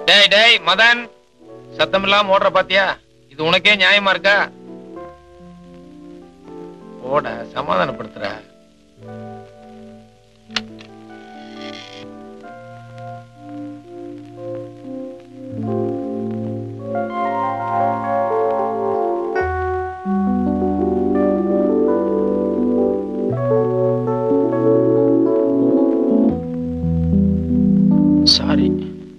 டேய் டேய் மதன், சத்தம் இல்லாம ஓடுற பாத்தியா? இது உனக்கே நியாயமா இருக்கா? ஓட சமாதானப்படுத்துற. சாரி.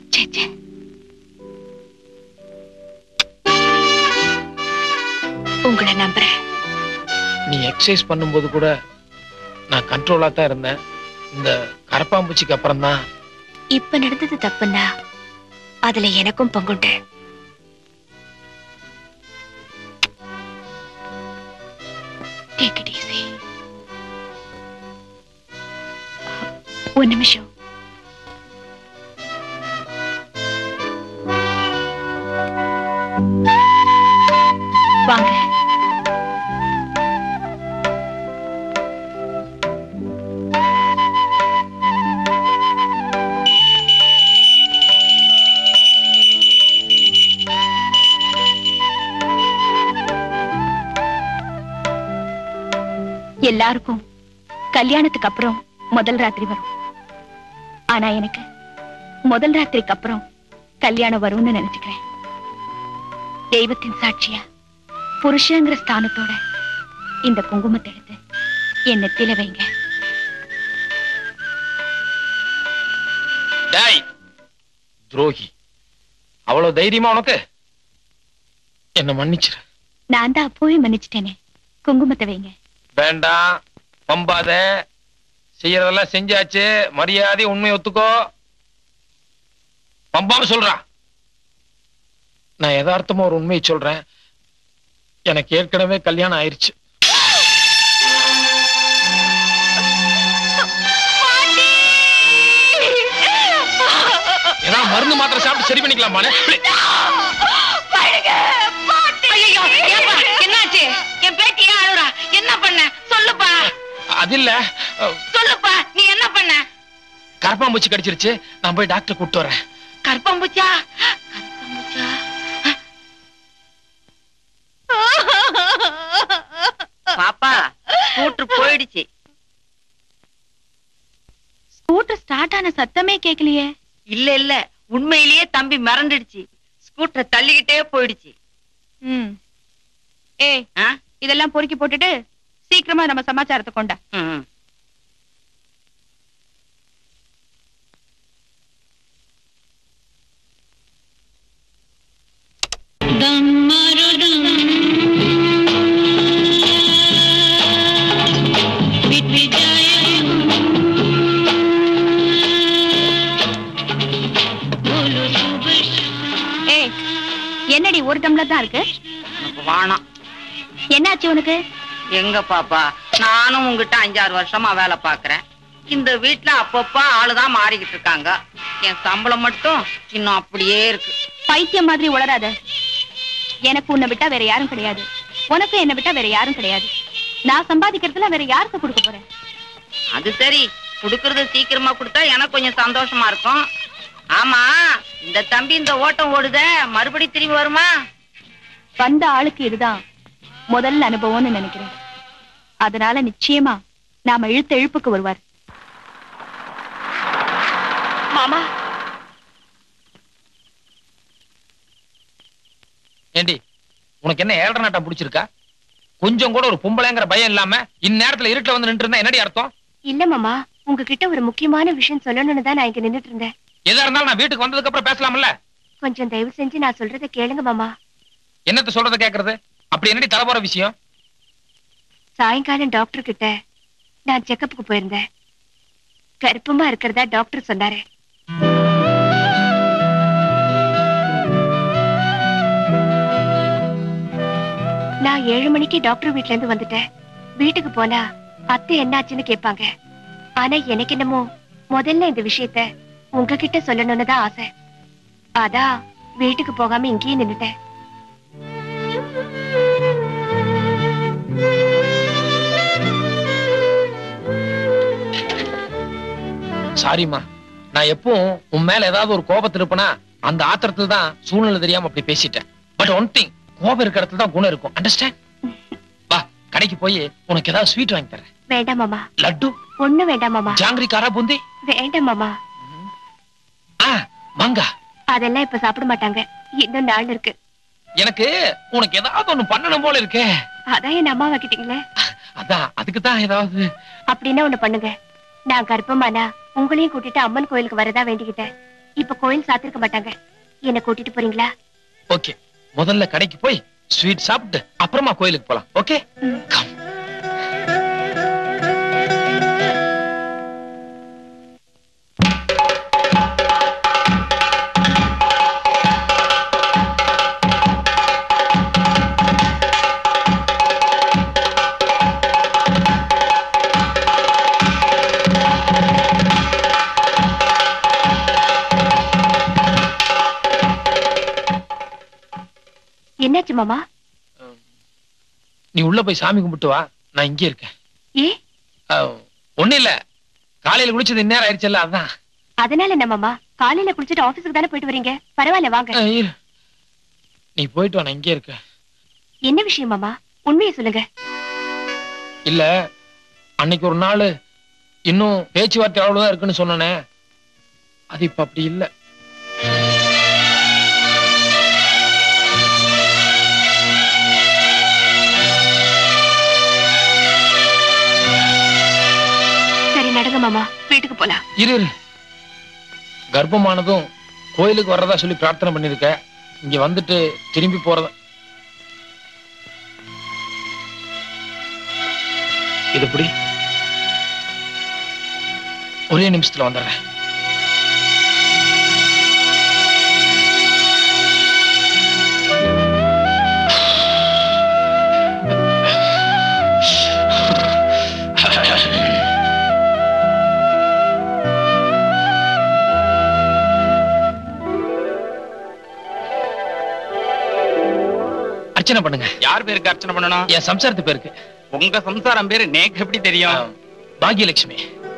உங்களை நம்புறேன். நீ எக்ஸசைஸ் பண்ணும்போது கூட நான் கண்ட்ரோலா தான் இருந்தேன். இந்த கரப்பாம்பூச்சிக்கு அப்புறம் தான். இப்ப நடந்தது தப்புன்னா அதுல எனக்கும் பங்குண்டு. Take it easy. ஒரு நிமிஷம். வாங்க. எல்லாருக்கும் கல்யாணத்துக்கு அப்புறம் முதல் ராத்திரி வரும். ஆனா எனக்கு முதல் ராத்திரிக்கு அப்புறம் கல்யாணம் வரும்னு நினைச்சுக்கிறேன். தெய்வத்தின் சாட்சியா புருஷங்கிற ஸ்தானத்தோட இந்த குங்குமத்தை எடுத்து என் நெத்தியில வைங்க. டேய் துரோகி, அவ்வளவு தைரியமா உனக்கு? என்ன மன்னிச்சிரு. நான் தான் அப்போவே மன்னிச்சிட்டேனே. குங்குமத்தை வைங்க. வேண்டாம், பம்பாத. செய்யறதெல்லாம் செஞ்சாச்சு. மரியாதை உண்மை ஒத்துக்கோ. பம்பாம சொல்றா. நான் யதார்த்தமா ஒரு உண்மையை சொல்றேன். எனக்கு ஏற்கனவே கல்யாணம் ஆயிருச்சு. ஏன்னா மருந்து மாத்திரை சாப்பிட்டு சரி பண்ணிக்கலாமா? என்னாச்சு? என் பேட்டியா அழுறா? என்ன பண்ண சொல்லுப்பா. அது இல்ல. சொல்லுப்பா, நீ என்ன பண்ண? கரப்பாம்பூச்சி கடிச்சிருச்சு. நான் போய் டாக்டர் கூப்பிட்டு வரேன். கரப்பாம்பூச்சா? பாப்பா ஸ்கூட்டர் போயிடுச்சு. ஸ்கூட்டர் ஸ்டார்ட் ஆன சத்தமே கேட்கலையே. இல்ல இல்ல, உண்மையிலேயே தம்பி மறந்துடுச்சு. ஸ்கூட்டர் தள்ளிக்கிட்டே போயிடுச்சு. ஏய், இதெல்லாம் பொறுக்கி போட்டுட்டு சீக்கிரமா நம்ம சமாச்சாரத்தை கொண்டா. ஏய், என்னடி ஒரு டம்ளர் தான் இருக்கு? வாணம். என்னாச்சு உனக்கு? எங்க பாப்பா, நானும் உங்ககிட்ட 5-6 வருஷமா வேலை பாக்குறேன். இந்த வீட்டுல அப்பப்ப ஆளுதான் மாறிக்கிட்டு இருக்காங்க. என் சம்பளம் மட்டும் இன்னும் அப்படியே இருக்கு. பைத்தியம் மாதிரி உளராத. எனக்கு உன்னை விட்டா வேற யாரும் கிடையாது. உனக்கு என்ன விட்டா வேற யாரும் கிடையாது. நான் சம்பாதிக்கிறதுல வேற யாருக்கு கொடுக்க போறேன்? அது சரி, குடுக்கறது சீக்கிரமா கொடுத்தா எனக்கு கொஞ்சம் சந்தோஷமா இருக்கும். ஆமா, இந்த தம்பி இந்த ஓட்டம் ஓடுத மறுபடி திரும்பி வருமா? வந்த ஆளுக்கு இதுதான் முதல் அனுபவம்னு நினைக்கிறேன். அதனால நிச்சயமா நாம இழுத்த இழுப்புக்கு வருவார். மாமா, ஏண்டி உனக்கு என்ன ஏழரை நாட்டம் பிடிச்சிருக்கா? கொஞ்சம் கூட ஒரு பொம்பளைங்கிற பயம் இல்லாம இந்நேரத்துல இருட்டுல வந்து நின்று இருந்தா என்னடி அர்த்தம்? இல்ல மாமா, உங்ககிட்ட ஒரு முக்கியமான விஷயம் சொல்லணும்னு தான் நான் இங்க நின்னுட்டு இருந்தேன். எதா இருந்தாலும் நான் வீட்டுக்கு வந்ததுக்கு அப்புறம் பேசலாம்ல? கொஞ்சம் தயவு செஞ்சு நான் சொல்றதை கேளுங்க மாமா. என்னத்த சொல்றத கேக்குறது? அப்படி என்னடி தலை போற விஷயம்? சாயங்காலம் டாக்டர் கிட்ட நான் செக்கப்புக்கு போயிருந்தேன். கர்ப்பமா இருக்கிறதா டாக்டர் சொன்னாரு. நான் 7 மணிக்கு டாக்டர் வீட்ல இருந்து வந்துட்டேன். வீட்டுக்கு போனா அத்தை என்னாச்சுன்னு கேட்பாங்க. ஆனா எனக்கு என்னமோ முதல்ல இந்த விஷயத்த உங்ககிட்ட சொல்லணும்னு தான் ஆசை. அதான் வீட்டுக்கு போகாம இங்கேயே நின்னுட்டேன். சாரிம்மா, நான் எப்பவும் உன் மேல ஏதாவது ஒரு கோபத்தில் இருப்பனா அந்த ஆத்திரத்துல தான் சூழ்நிலை தெரியாம அப்படி பேசிட்டேன். பட் ஒன் திங், கோபம் இருக்கிற இடத்துல தான் குணம் இருக்கும். அண்டர்ஸ்டாண்ட்? வா, கடைக்கு போய் உனக்கு ஏதாவது ஸ்வீட் வாங்கி தரேன். வேண்டாம் மாமா. லட்டு? ஒண்ணு வேண்டாம் மாமா. ஜாங்கிரி, காரா பூந்தி? வேண்டாம் மாமா. மாங்கா? அதெல்லாம் இப்ப சாப்பிட மாட்டாங்க, இன்னும் நாள் இருக்கு. எனக்கு உனக்கு ஏதாவது ஒண்ணு பண்ணணும் போல இருக்கே. அதான் என் அம்மா வைக்கிட்டீங்களே. அதான், அதுக்கு தான் ஏதாவது. அப்படின்னா ஒண்ணு பண்ணுங்க, நான் கர்ப்பமானா உங்களையும் கூட்டிட்டு அம்மன் கோயிலுக்கு வரதா வேண்டிக்கிட்டேன். இப்ப கோயில் சாத்திருக்க மாட்டாங்க, என்ன கூட்டிட்டு போறீங்களா? ஓகே, முதல்ல கடைக்கு போய் ஸ்வீட் சாப்பிட்டு அப்புறமா கோயிலுக்கு போலாம். ஓகே? கம். என்னாச்சு மாமா? நீ உள்ள போய் சாமி கும்பிட்டு வா, நான் இங்கே இருக்கேன். ஏ? ஒண்ணு இல்ல, காலையில குளிச்சது இந்நேரம் ஆயிடுச்சுல்ல, அதான். அதனால என்ன மாமா, காலையில குளிச்சுட்டு ஆபீஸ்க்கு தானே போயிட்டு வரீங்க, பரவாயில்ல வாங்க. நீ போயிட்டு வா, நான் இங்கே இருக்கேன். என்ன விஷயம் மாமா, உண்மையை சொல்லுங்க. இல்ல, அன்னைக்கு ஒரு நாள் இன்னும் பேச்சுவார்த்தை அவ்வளவுதான் இருக்குன்னு சொன்னனே, அது இப்ப அப்படி இல்ல. நடங்க மாமா, வீட்டுக்கு போலாம். இரு, கர்ப்பமானதும் கோயிலுக்கு வர்றதா சொல்லி பிரார்த்தனை பண்ணிருக்க, இங்க வந்துட்டு திரும்பி போறதா. இது எப்படி? ஒரே நிமிஷத்துல வந்துடுறேன். அர்ச்சனை பண்ணுங்க. யார் பேருக்கு அர்ச்சனை பண்ணணும்? என் சம்சாரத்து பேருக்கு. உங்க சம்சாரம் பேரு நேக்கு எப்படி தெரியும்? பாகியலட்சுமி.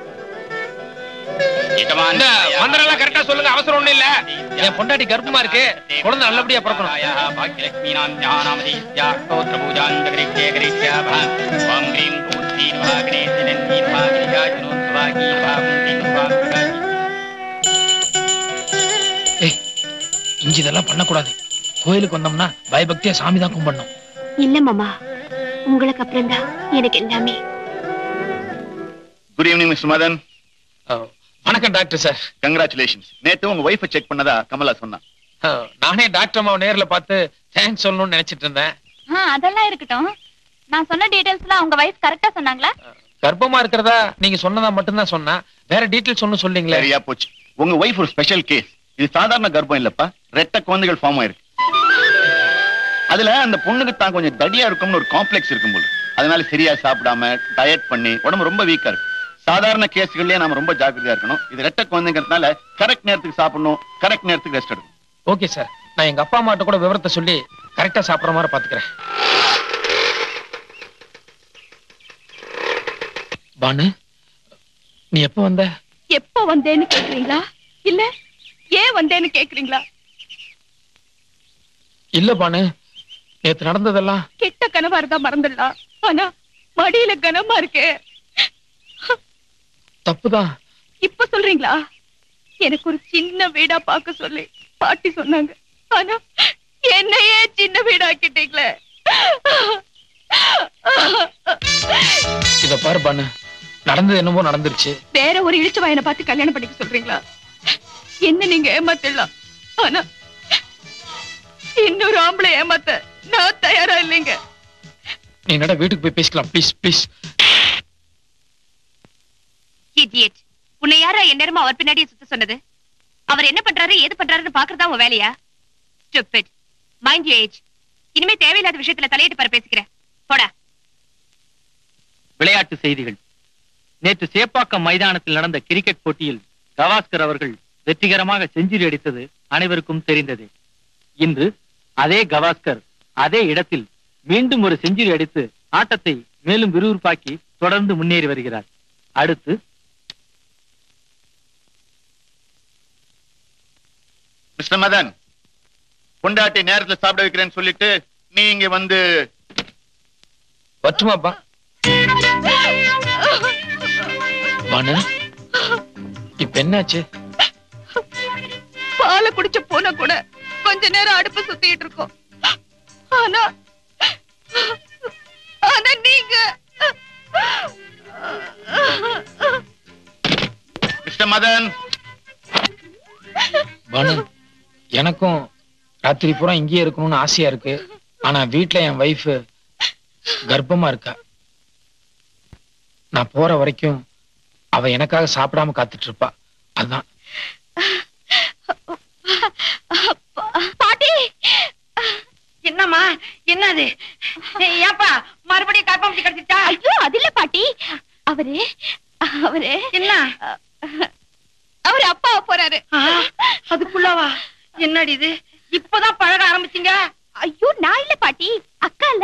மந்திரம் கரெக்டா சொல்லுங்க, அவசரம் ஒண்ணு இல்ல. என் பொண்டாட்டி கர்ப்பமா இருக்கு, குழந்தை நல்லபடியா பிறக்கணும். பாகியலட்சுமி நாமதேஸ்யா ஸ்தோத்திர பூஜான் கரிஷ்யே கரிஷ்யா பஹ ஓம் க்ரீம் பூத்தி நவாக்னே சினன்னி பாகியா ஜனோத்வாகி பாகுந்தி நவாக்னே. ஏய், இங்க இதெல்லாம் பண்ணக்கூடாது. கோயிலுக்கு வந்தோம்னா பயபக்தியா சாமி தான் கும்பிடணும். இல்ல மாமா, உங்களுக்கு அப்புறம் தான் எனக்கு எல்லாமே. Good evening mister Madan. வணக்கம் டாக்டர் சார். கங்க்ராச்சுலேஷன்ஸ். நேத்து உங்க வைஃபை செக் பண்ணதா கமலா சொன்னா. நானே டாக்டர் அம்மாவை நேர்ல பார்த்து தேங்க்ஸ் சொல்லணும்னு நினைச்சிட்டு இருந்தேன். அதெல்லாம் இருக்கட்டும், நான் சொன்ன டீடைல்ஸ்லாம் உங்க வைஃப் கரெக்டா சொன்னாங்களா? கர்ப்பமா இருக்கிறதா நீங்க சொன்னதா மட்டும்தான் சொன்னா, வேற டீடைல்ஸ் ஒன்னும் சொல்றீங்களே. சரியா போச்சு. உங்க வைஃப் ஒரு ஸ்பெஷல் கேஸ். இது சாதாரண கர்ப்பம் இல்லப்பா, ரெட்டை குழந்தைகள் ஃபார்ம் ஆயிருக்கு. அதுல அந்த பொண்ணுக்கு தான் கொஞ்சம் தடியா இருக்கும்னு ஒரு காம்ப்ளெக்ஸ் இருக்கும் போது, அதனால சரியா சாப்பிடாம டயட் பண்ணி உடம்பு ரொம்ப வீக்கா இருக்கு. சாதாரண கேஸ்கள்லயே நாம ரொம்ப ஜாக்கிரதையா இருக்கணும். இது ரெட்டை குழந்தைங்கிறதுனால கரெக்ட் நேரத்துக்கு சாப்பிடணும், கரெக்ட் நேரத்துக்கு ரெஸ்ட் எடுக்கணும். ஓகே சார், நான் எங்க அப்பா அம்மாட்ட கூட விவரத்தை சொல்லி கரெக்டா சாப்பிடுற மாதிரி பாத்துக்கிறேன். பானு, நீ எப்ப வந்த? எப்ப வந்தேன்னு கேக்குறீங்களா இல்ல ஏன் வந்தேன்னு கேக்குறீங்களா? இல்ல பானு, நேத்து நடந்ததெல்லாம் கெட்ட கனவா இருந்தா மறந்துடலாம், ஆனா மடியில கனமா இருக்கே. தப்புதான். இப்ப சொல்றீங்களா? எனக்கு ஒரு சின்ன வீடா பார்க்க சொல்லி பாட்டி சொன்னாங்க, ஆனா என்னையே சின்ன வீடாக்கிட்டீங்களே. இத பாரு பானு, நடந்தது என்னமோ நடந்துருச்சு. வேற ஒரு இழிச்ச வாயனை பார்த்து கல்யாணம் பண்ணிக்க சொல்றீங்களா? என்ன நீங்க ஏமாத்திடலாம், ஆனா இன்னொரு ஆம்பளை ஏமாத்த நான் தயாரா இல்லைங்க. நீ நட, வீட்டுக்கு போய் பேசிக்கலாம் ப்ளீஸ் ப்ளீஸ். இடியட், உன்னை யாரா என் நேரமா அவர் பின்னாடியே சுத்த சொன்னது? அவர் என்ன பண்றாரு ஏது பண்றாருன்னு பாக்குறதா உன் வேலையா? Stupid, mind you age. இனிமே தேவையில்லாத விஷயத்துல தலையிட்டு பாரு பேசிக்கிறேன், போடா. விளையாட்டு செய்திகள். நேற்று சேப்பாக்கம் மைதானத்தில் நடந்த கிரிக்கெட் போட்டியில் கவாஸ்கர் அவர்கள் வெற்றிகரமாக செஞ்சுரி அடித்தது அனைவருக்கும் தெரிந்தது. இன்று அதே கவாஸ்கர் அதே இடத்தில் மீண்டும் ஒரு செஞ்சுரி அடித்து ஆட்டத்தை மேலும் விறுவிறுப்பாக்கி தொடர்ந்து முன்னேறி வருகிறார். அடுத்து மிஸ்டர் மதன், பொண்டாட்டி நேரத்துல சாப்பிட வைக்கிறேன்னு சொல்லிட்டு நீ இங்க வந்து வட்டுமாப்பா. பானு, இப்ப என்னாச்சு? பாலை குடிச்ச போன கூட கொஞ்ச நேரம் அடுப்பு சுத்திட்டு இருக்கோம். ஆனா ஆனா நீங்க மிஸ்டர் மதன். பானு, எனக்கும் ராத்திரி பூரா இங்கேயே இருக்கணும்னு ஆசையா இருக்கு. ஆனா வீட்டுல என் வைஃப் கர்ப்பமா இருக்கா. நான் போற வரைக்கும் அவ எனக்காக சாப்பிடாம காத்துட்டு இருப்பா. அதான். பாட்டி, என்னம்மா என்னது? ஏப்பா மறுபடியும் கர்ப்பம் கிடைச்சிட்டா? ஐயோ அது இல்ல பாட்டி. அவரு அவரு என்ன? அவரு அப்பா போறாரு. அதுக்குள்ளவா? என்னடி இது, இப்பதான் பழக ஆரம்பிச்சீங்க? ஐயோ நான் இல்ல பாட்டி, அக்கா இல்ல.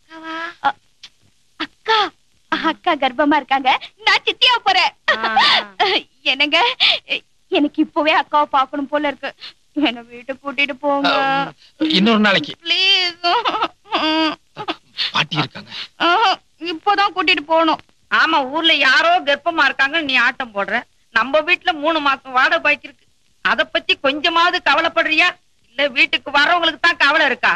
அக்கா அக்கா கர்ப்பமா இருக்காங்க. நான் சித்தியா போறேன். என்னங்க, எனக்கு இப்பவே அக்காவை பாக்கணும் போல இருக்கு. என்ன வீட்டுக்கு கூட்டிட்டு போங்க இன்னொரு நாளைக்கு. ப்ளீஸ். பாட்டி இருக்காங்க. இப்பதான் கூட்டிட்டு போகணும். ஆமா, ஊர்ல யாரோ கர்ப்பமா இருக்காங்க, நீ ஆட்டம் போடுற. நம்ம வீட்டுல 3 மாசம் வாடகை பாக்கி இருக்கு. அத பத்தி கொஞ்சமாவது கவலைப்படுறியா? இல்ல வீட்டுக்கு வர்றவங்களுக்கு தான் கவலை இருக்கா?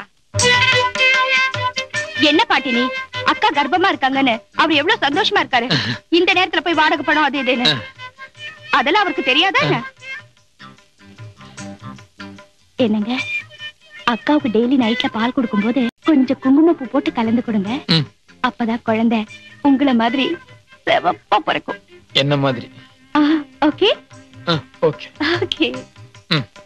என்ன பாட்டி நீ, அக்கா கர்ப்பமா இருக்காங்கன்னு அவர் எவ்வளவு சந்தோஷமா இருக்காரு. இந்த நேரத்துல போய் வாடகை பணம் அது இதுன்னு அதெல்லாம் அவருக்கு தெரியாதா என்ன? என்னங்க, அக்காவுக்கு டெய்லி நைட்ல பால் கொடுக்கும் போது கொஞ்சம் குங்குமப்பூ போட்டு கலந்து கொடுங்க. அப்பதான் குழந்தை உங்களை மாதிரி சிவப்பா பிறக்கும். என்ன மாதிரி? Okay okay okay.